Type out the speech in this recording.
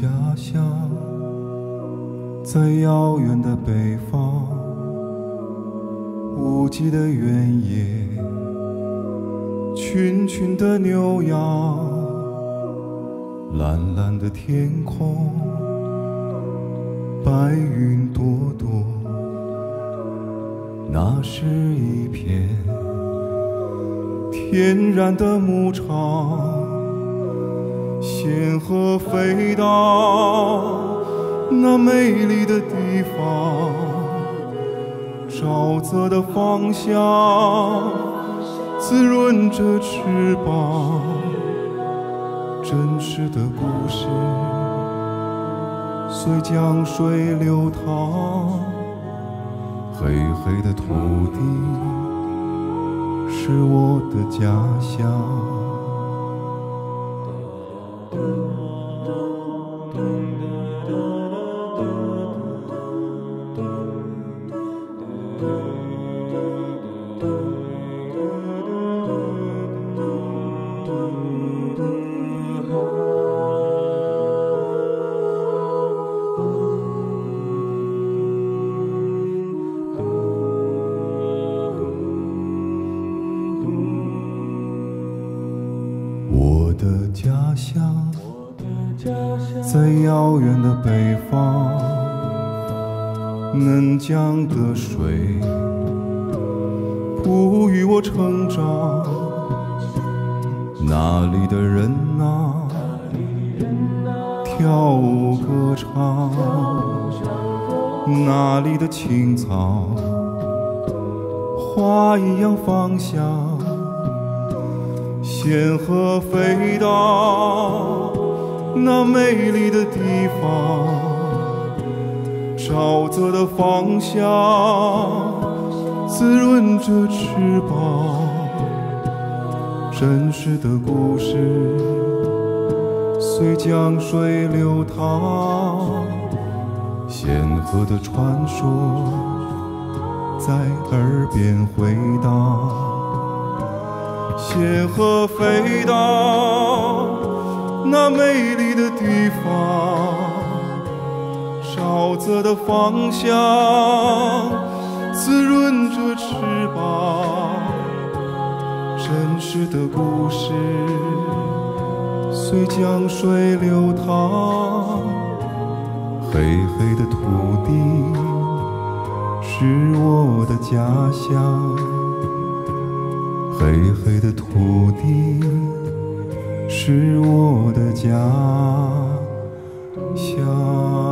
家乡在遥远的北方，无际的原野，群群的牛羊，蓝蓝的天空，白云朵朵，那是一片天然的牧场。仙鹤飞到那美丽的地方，沼泽的芳香滋润着翅膀。真实的故事随江水流淌，黑黑的土地是我的家乡。我的家乡在遥远的北方，嫩江的水哺育我成长。那里的人啊，跳舞歌唱，那里的青草花一样芳香。仙鹤飞到那美丽的地方，沼泽的芳香滋润着翅膀。真实的故事随江水流淌，仙鹤的传说在耳边回荡。仙鹤飞到那美丽的地方，沼泽的芳香滋润着翅膀。真实的故事随江水流淌，黑黑的土地是我的家乡。黑黑的土地是我的家乡。